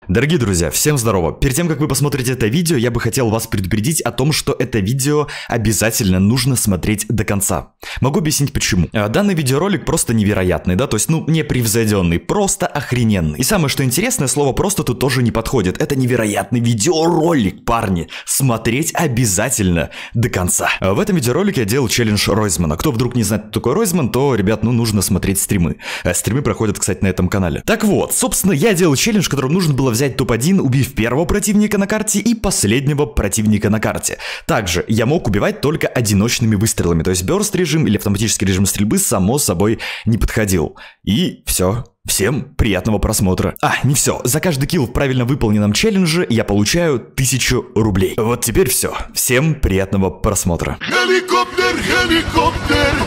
Дорогие друзья, всем здорово! Перед тем, как вы посмотрите это видео, я бы хотел вас предупредить о том, что это видео обязательно нужно смотреть до конца. Могу объяснить почему. Данный видеоролик просто невероятный, да, то есть, непревзойденный, просто охрененный. И самое, что интересное, слово «просто» тут тоже не подходит. Это невероятный видеоролик, парни. Смотреть обязательно до конца. В этом видеоролике я делал челлендж Ройзмана. Кто вдруг не знает, кто такой Ройзман, то, ребят, нужно смотреть стримы. Стримы проходят, кстати, на этом канале. Так вот, собственно, я делал челлендж, в котором нужно было взять топ-1, убив первого противника на карте и последнего противника на карте. Также я мог убивать только одиночными выстрелами, то есть бёрст режим или автоматический режим стрельбы само собой не подходил. И все. Всем приятного просмотра. Не все. За каждый килл в правильно выполненном челлендже я получаю 1000 рублей. Вот теперь все. Всем приятного просмотра. Helikopter, helikopter.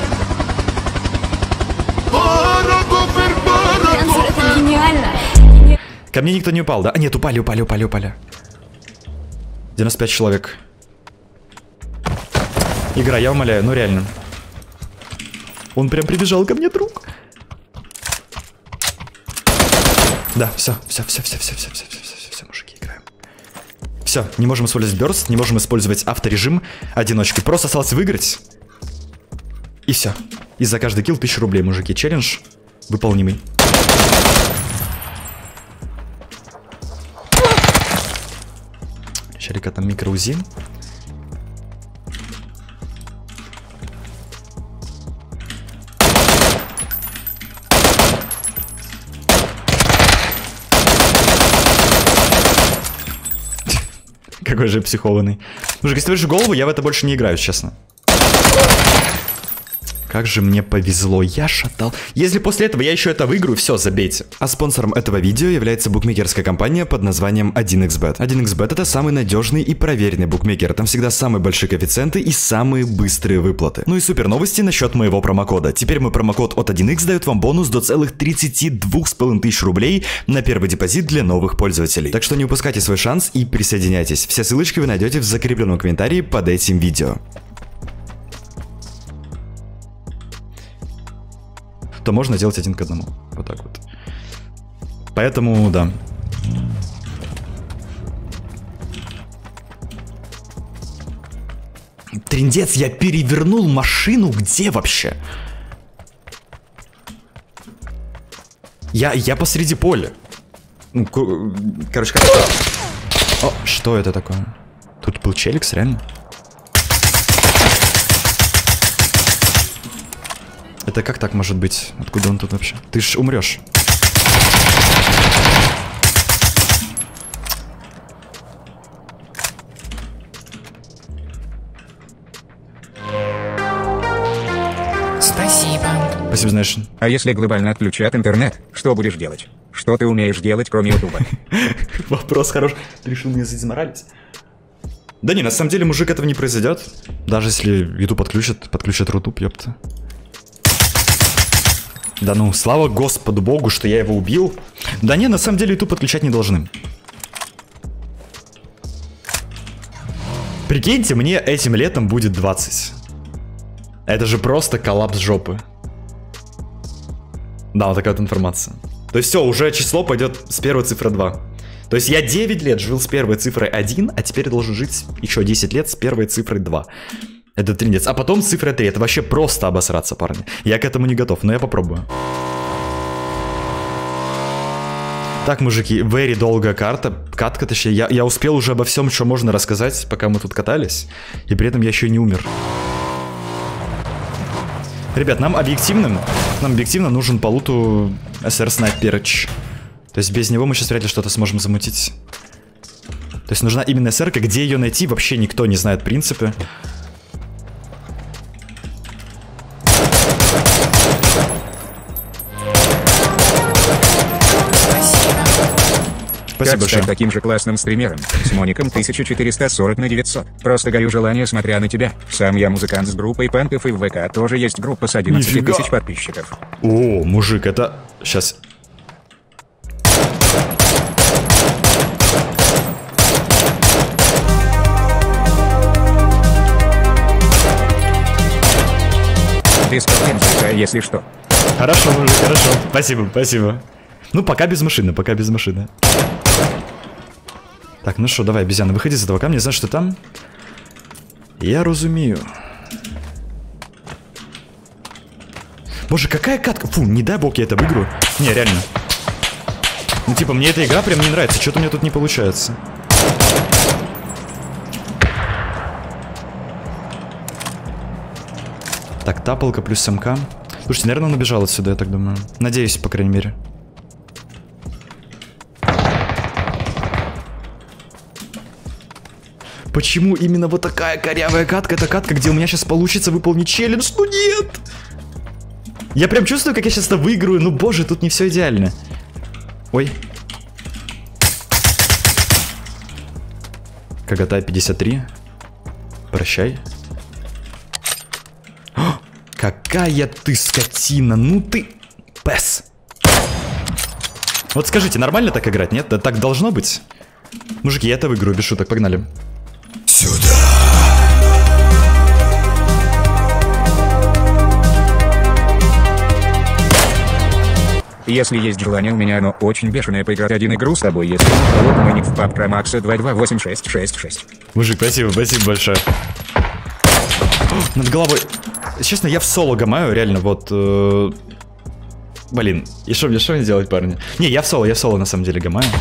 Это гениально. Ко мне никто не упал, да? Нет, упали. 95 человек. Игра, я умоляю, реально. Он прям прибежал ко мне, друг. Да, все, мужики, играем. Все, не можем использовать бёрст, не можем использовать авторежим одиночки. Просто осталось выиграть. И все. И за каждый килл 1000 рублей, мужики. Челлендж выполнимый. Челика там микроузи. Какой же психованный. Мужик, если ты вырежешь голову, я в это больше не играю, честно. Как же мне повезло, я шатал. Если после этого я еще это выиграю, все, забейте. А спонсором этого видео является букмекерская компания под названием 1xbet. 1xbet это самый надежный и проверенный букмекер. Там всегда самые большие коэффициенты и самые быстрые выплаты. Ну и супер новости насчет моего промокода. Теперь мой промокод от 1x дает вам бонус до целых 32,500 рублей на первый депозит для новых пользователей. Так что не упускайте свой шанс и присоединяйтесь. Все ссылочки вы найдете в закрепленном комментарии под этим видео. То можно делать 1 к 1. Вот так вот. Поэтому, да. Трындец, я перевернул машину где вообще? Я посреди поля. Короче, как... О, что это такое? Тут был челикс, реально? Это как так может быть? Откуда он тут вообще? Ты ж умрешь. Спасибо. Спасибо, знаешь. А если глобально отключат интернет, что будешь делать? Что ты умеешь делать, кроме ютуба? Вопрос хороший. Ты решил меня задеморалить? Да не, на самом деле, мужик, этого не произойдет. Даже если YouTube подключат Рутуб, ёпта. Да слава Господу Богу, что я его убил. Да не, на самом деле YouTube подключать не должны. Прикиньте, мне этим летом будет 20. Это же просто коллапс жопы. Да, вот такая вот информация. То есть все, уже число пойдет с первой цифры 2. То есть я 9 лет жил с первой цифрой 1, а теперь должен жить еще 10 лет с первой цифрой 2. Это трындец. А потом цифра 3. Это вообще просто обосраться, парни. Я к этому не готов, но я попробую. Так, мужики, very долгая катка, точнее, я успел уже обо всем, что можно рассказать, пока мы тут катались. И при этом я еще и не умер. Ребят, нам объективно нужен по луту SR снайперч. То есть без него мы сейчас вряд ли что-то сможем замутить. То есть нужна именно SR-ка. Где ее найти, вообще никто не знает в принципе. Спасибо как стать таким же классным стримером, с моником 1440/900. Просто горю желание, смотря на тебя. Сам я музыкант с группой панков, и в ВК тоже есть группа с 11 Нифига. тысяч подписчиков. О, мужик, это... Сейчас... Дискотенция, если что. Хорошо, мужик, хорошо. Спасибо, спасибо. Ну, пока без машины, пока без машины. Так, ну что, давай, обезьяна, выходи из этого камня. Знаешь, что там? Я разумею. Боже, какая катка. Фу, не дай бог я это выиграю. Не, реально. Ну, типа, мне эта игра прям не нравится. Что-то у меня тут не получается. Так, тапалка плюс МК. Слушайте, наверное, он убежал отсюда, я так думаю. Надеюсь, по крайней мере. Почему именно вот такая корявая катка? Это катка, где у меня сейчас получится выполнить челлендж. Ну нет! Я прям чувствую, как я сейчас это выиграю. Ну боже, тут не все идеально. Ой. Кагатай 53. Прощай. О, какая ты скотина. Ну ты... Пес. Вот скажите, нормально так играть, нет? Да так должно быть? Мужики, я это выиграю, без шуток, погнали. Сюда. Если есть желание, у меня оно очень бешеное поиграть один игру с тобой, если вот мой ник в PUBG про Макса 2286666. Мужик, спасибо, спасибо большое. О, над головой. Честно, я в соло гамаю, реально, вот. Блин, и что мне делать, парни? Не, я в соло на самом деле гамаю.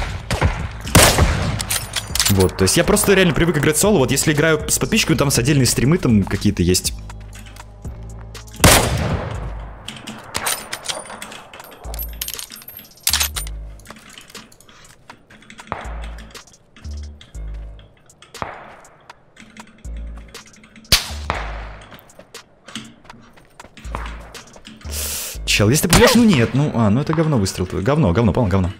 Вот, то есть я просто реально привык играть соло. Вот если играю с подписчиками, там с отдельные стримы там какие-то есть. Чел, если ты попадешь, ну нет, ну это говно выстрел. Говно, полно говно.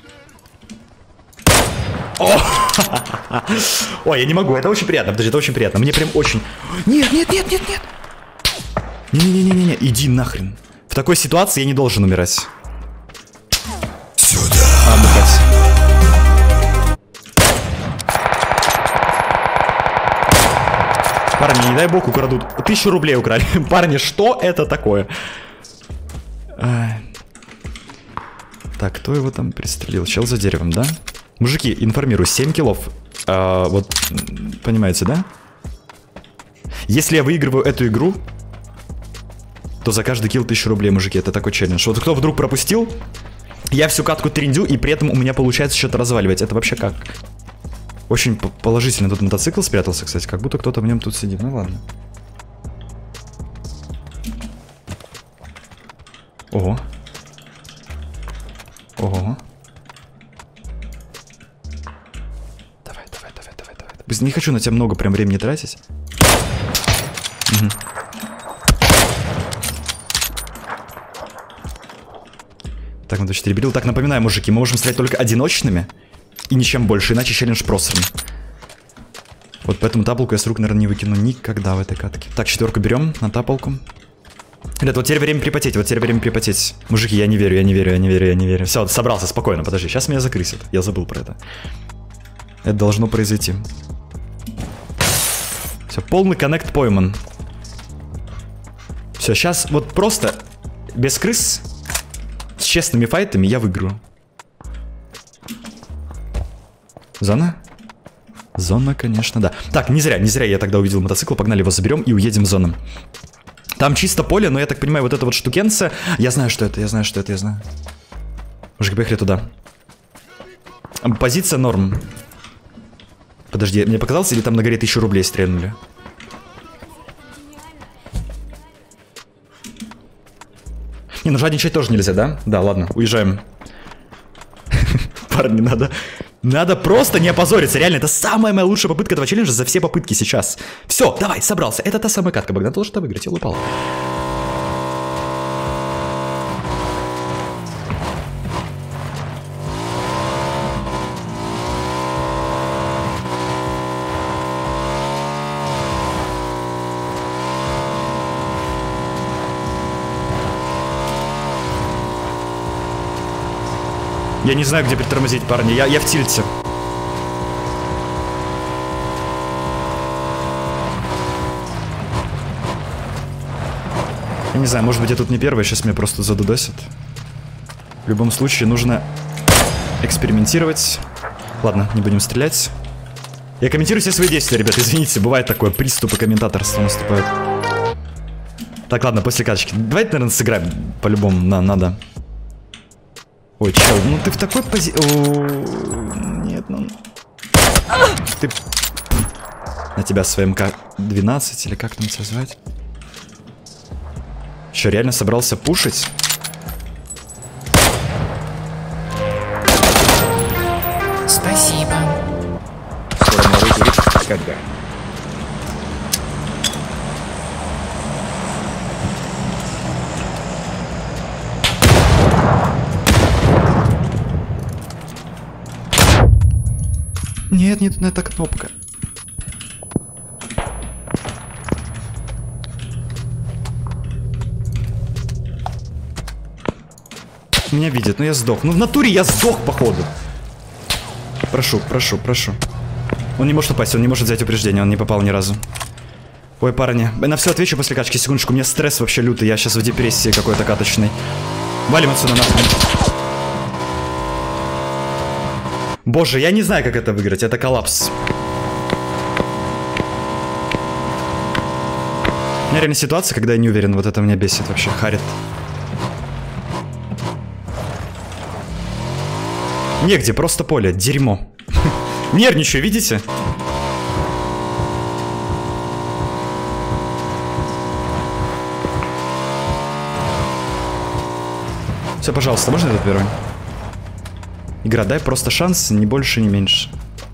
О! Ой, я не могу, это очень приятно, подожди, это очень приятно. Мне прям очень... Нет. Не-не-не-не-не, иди нахрен. В такой ситуации я не должен умирать. Сюда. Отдыхать. Парни, не дай бог украдут. 1000 рублей украли. Парни, что это такое? Так, кто его там пристрелил? Чел за деревом, да? Мужики, информирую, 7 киллов. Вот, понимаете, да? Если я выигрываю эту игру, то за каждый килл 1000 рублей, мужики. Это такой челлендж. Вот кто вдруг пропустил, я всю катку триндю, и при этом у меня получается что-то разваливать. Это вообще как? Очень положительно. Тут мотоцикл спрятался, кстати. Как будто кто-то в нем тут сидит. Ну ладно. Ого. Ого. Давай. Не хочу на тебя много прям времени тратить. Угу. Так, надо 4 берил. Так, напоминаю, мужики, мы можем стрелять только одиночными. И ничем больше, иначе челлендж просран. Вот поэтому тапалку я с рук, наверное, не выкину никогда в этой катке. Так, 4 берем на тапалку. Ребят, вот теперь время припотеть, Мужики, я не верю. Все, собрался, спокойно, подожди. Сейчас меня закрысят. Я забыл про это. Это должно произойти. Все, полный коннект пойман. Все, сейчас вот просто без крыс, с честными файтами я выиграю. Зона? Зона, конечно, да. Так, не зря я тогда увидел мотоцикл. Погнали, его заберем и уедем в зону. Там чисто поле, но я так понимаю, вот это вот штукенце. Я знаю, что это. Мужики, поехали туда. Позиция норм. Подожди, мне показалось, или там на горе 1000 рублей стрельнули? Не, ну жадничать тоже нельзя, да? Да, ладно, уезжаем. Парни, надо просто не опозориться. Реально, это самая моя лучшая попытка этого челленджа за все попытки сейчас. Все, давай, собрался. Это та самая катка. Богдан должен выиграть, я упал. Я не знаю, где притормозить, парни. Я в тильте. Я не знаю, может быть, я тут не первый, сейчас меня просто задудосят. В любом случае, нужно экспериментировать. Ладно, не будем стрелять. Я комментирую все свои действия, ребят, извините, бывает такое, приступы комментаторства наступают. Так, ладно, после каточки. Давайте, наверное, сыграем. По-любому, надо. Ой, чел, ну ты в такой Нет, ну... Ты... На тебя с своим К-12, или как там тебя звать? Че, реально собрался пушить? Спасибо. Скоро новый будет. Когда? Нет, нет, это кнопка. Меня видят, но я сдох. Ну в натуре я сдох, походу. Прошу, прошу, прошу. Он не может упасть, он не может взять упреждение, он не попал ни разу. Ой, парни, на все отвечу после качки, секундочку, у меня стресс вообще лютый, я сейчас в депрессии какой-то каточной. Валим отсюда нахуй. Боже, я не знаю, как это выиграть, это коллапс. У меня реально ситуация, когда я не уверен, вот это меня бесит вообще, харит. Негде, просто поле, дерьмо. Нервничаю, видите? Все, пожалуйста, можно этот первый? Игра, дай просто шанс, ни больше, ни меньше.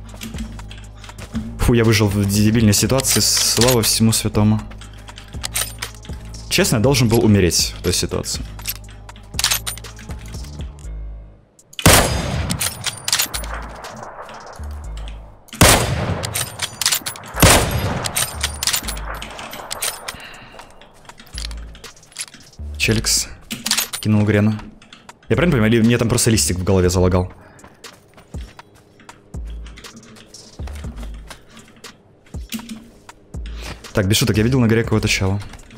Фу, я выжил в дебильной ситуации, слава всему святому. Честно, я должен был умереть в той ситуации. Челикс кинул Грена. Я правильно понимаю, или мне там просто листик в голове залагал? Так, без шуток, я видел на горе какого-то чела.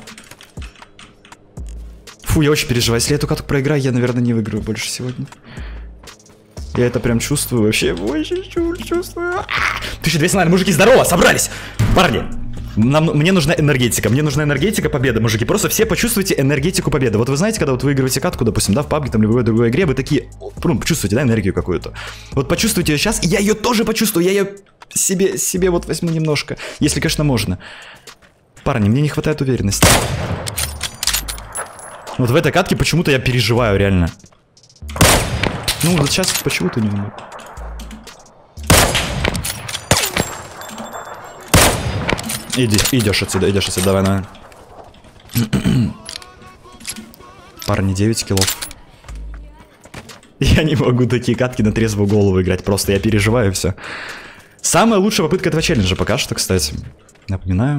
Фу, я очень переживаю. Если я эту катку проиграю, я, наверное, не выиграю больше сегодня. Я это прям чувствую вообще. Очень чувствую. 1200, наверное, мужики, здорово, собрались. Парни. Мне нужна энергетика победы, мужики. Просто все почувствуйте энергетику победы. Вот вы знаете, когда вот вы выигрываете катку, допустим, да, в PUBG, там, любой другой игре, вы такие, ну, почувствуйте, да, энергию какую-то. Вот почувствуйте ее сейчас, и я ее тоже почувствую, я ее себе вот возьму немножко, если, конечно, можно. Парни, мне не хватает уверенности. Вот в этой катке почему-то я переживаю, реально. Ну, вот сейчас почему-то не умею. Идешь отсюда, давай, давай. Парни, 9 киллов. Я не могу такие катки на трезвую голову играть, просто я переживаю все. Самая лучшая попытка этого челленджа пока что, кстати. Напоминаю.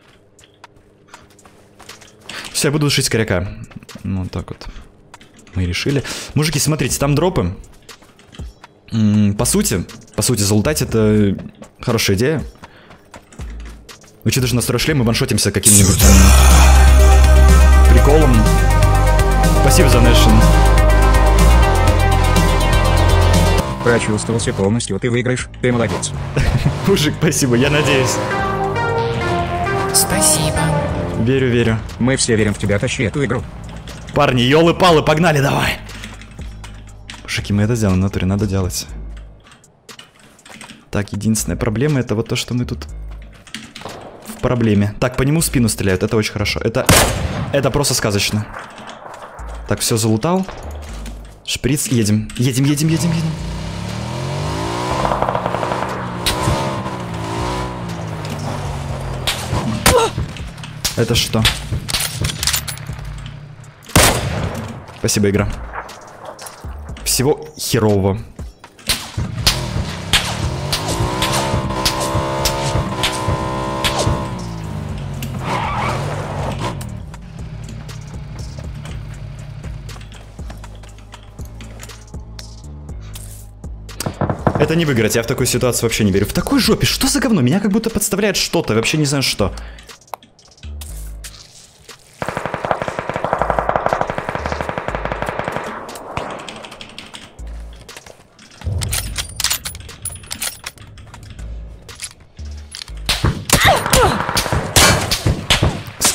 Все, я буду душить скоряка. Ну, вот так вот. Мы решили. Мужики, смотрите, там дропы. По сути, залутать это хорошая идея. Учитывая, что настрой шлем, мы ваншотимся каким-нибудь приколом. Спасибо за Нэшн. Прочувствовался полностью, ты выиграешь, ты молодец. Мужик, спасибо, я надеюсь. Спасибо. Верю, верю. Мы все верим в тебя, тащи эту игру. Парни, ёлы-палы, погнали, давай. Мужики, мы это сделаем, в натуре, надо делать. Так, единственная проблема, это вот то, что мы тут... в проблеме. Так, по нему в спину стреляют, это очень хорошо. Это просто сказочно. Так, все залутал. Шприц, едем. Едем. Это что? Спасибо, игра. Всего херового. Это не выиграть, я в такую ситуацию вообще не верю. В такой жопе, что за говно? Меня как будто подставляет что-то, вообще не знаю что.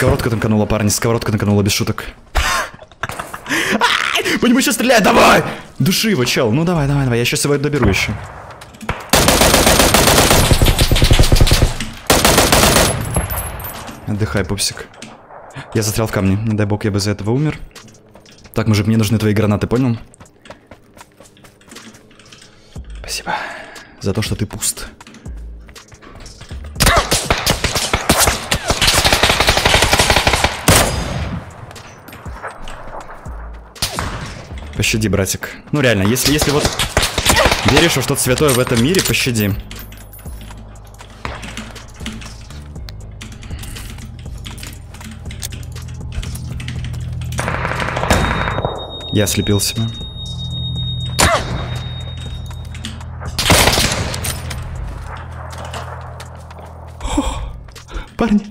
Сковородка танканула, парни, сковородка танканула, без шуток. По нему сейчас стреляет, давай! Души его, чел, ну давай, я сейчас его доберу еще. Отдыхай, пупсик. Я застрял в камне, не дай бог, я бы из-за этого умер. Так, мужик, мне нужны твои гранаты, понял? Спасибо за то, что ты пуст. Пощади, братик. Ну реально, если вот веришь во что-то святое в этом мире, пощади. Я ослепил себя. Парни.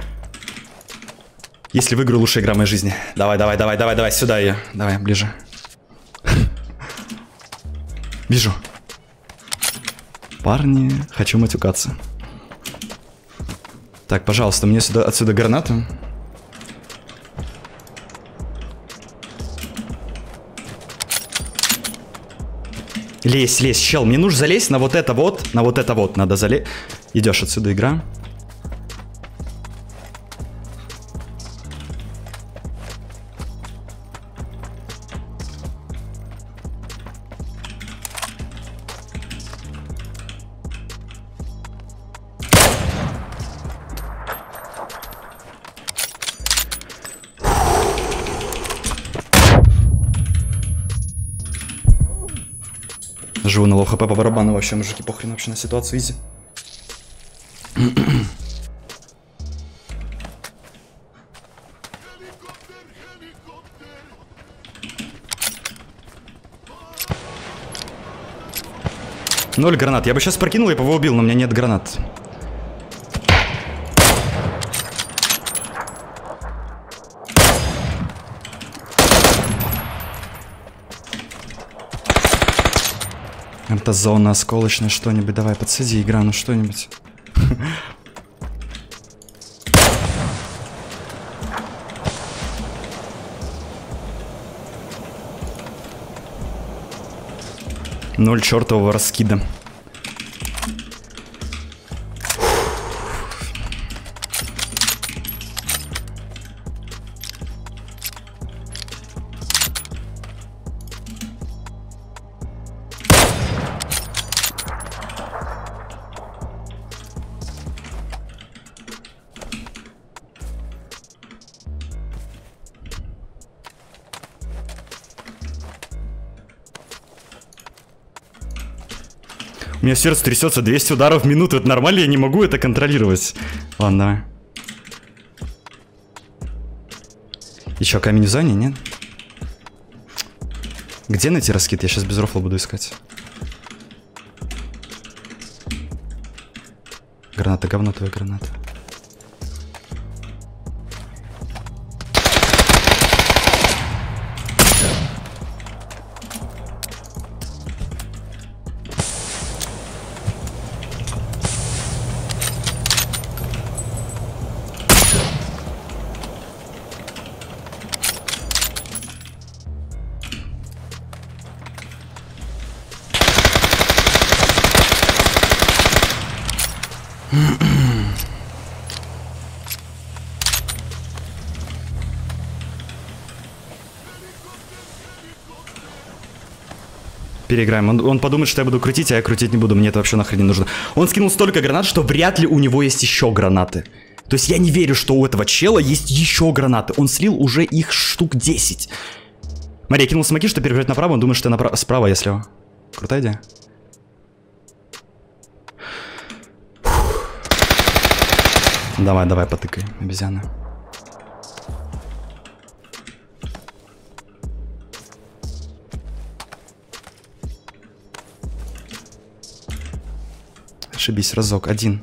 Если выиграю, лучшая игра в моей жизни. Давай, сюда ее. Давай, ближе. Вижу. Парни, хочу матюкаться. Так, пожалуйста, мне отсюда гранату. Лезь, чел, мне нужно залезть на вот это вот, надо залезть. Идешь отсюда, игра. Живу на лоу хп по барабану вообще, мужики, похрен вообще на ситуацию, изи. Ноль гранат. Я бы сейчас прокинул и его убил, но у меня нет гранат. Это зона осколочная, что-нибудь. Давай, подсади, игра, ну что-нибудь. Ноль чертового раскида. У меня сердце трясется, 200 ударов в минуту. Это нормально, я не могу это контролировать. Ладно, давай. Еще камень в зоне, нет? Где найти раскид? Я сейчас без рофла буду искать. Граната, говно твоя граната. Переиграем. Он подумает, что я буду крутить, а я крутить не буду. Мне это вообще нахрен не нужно. Он скинул столько гранат, что вряд ли у него есть еще гранаты. То есть я не верю, что у этого чела есть еще гранаты. Он слил уже их штук 10. Смотри, я кинул смоки, что перебежать направо. Он думает, что я справа, я слева. Крутая идея. Давай, потыкай, обезьяна. Ошибись, разок, один.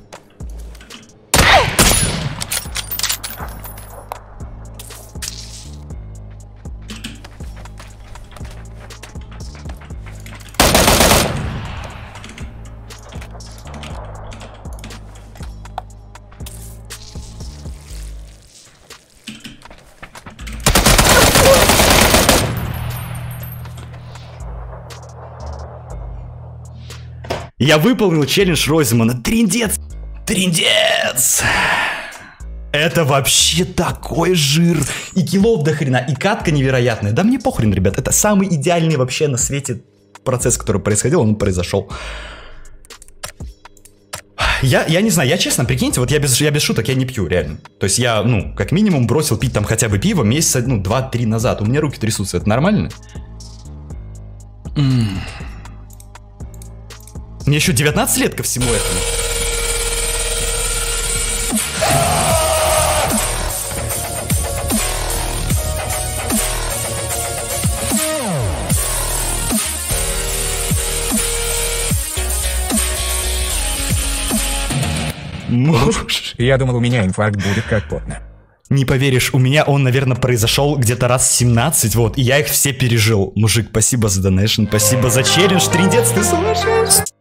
Я выполнил челлендж Ройзмана. Триндец! Триндец! Это вообще такой жир. И киллов до хрена, и катка невероятная. Да мне похрен, ребят. Это самый идеальный вообще на свете процесс, который происходил, он произошел. Я не знаю, я честно, прикиньте, вот я без шуток, я не пью, реально. То есть я, ну, как минимум бросил пить там хотя бы пиво месяца, 2-3 назад. У меня руки трясутся, это нормально? Мне еще 19 лет ко всему этому. Я думал, у меня инфаркт будет как потно. Не поверишь, у меня он, наверное, произошел где-то раз 17, вот, и я их все пережил. Мужик, спасибо за донейшн, спасибо за челлендж, Триндец, ты сумасшедший.